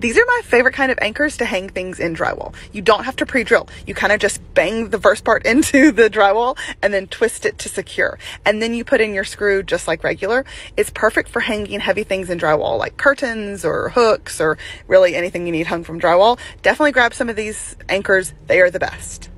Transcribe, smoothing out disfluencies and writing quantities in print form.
These are my favorite kind of anchors to hang things in drywall. You don't have to pre-drill. You kind of just bang the first part into the drywall and then twist it to secure. And then you put in your screw just like regular. It's perfect for hanging heavy things in drywall like curtains or hooks or really anything you need hung from drywall. Definitely grab some of these anchors. They are the best.